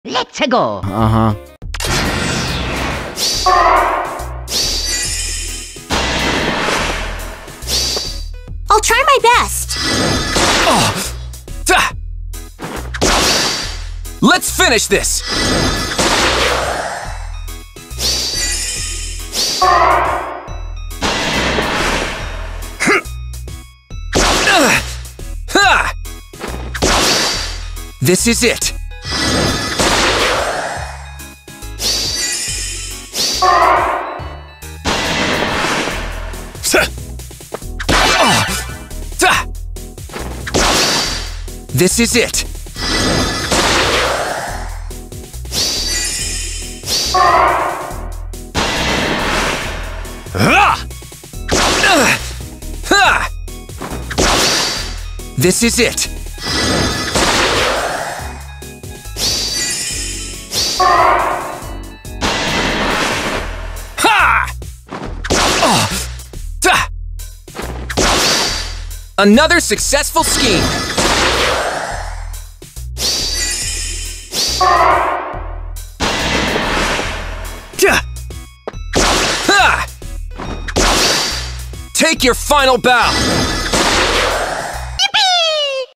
Let's go. Uh-huh. I'll try my best. Oh. Da. Let's finish this. This is it. This is it. This is it. Another successful scheme. Take your final bow.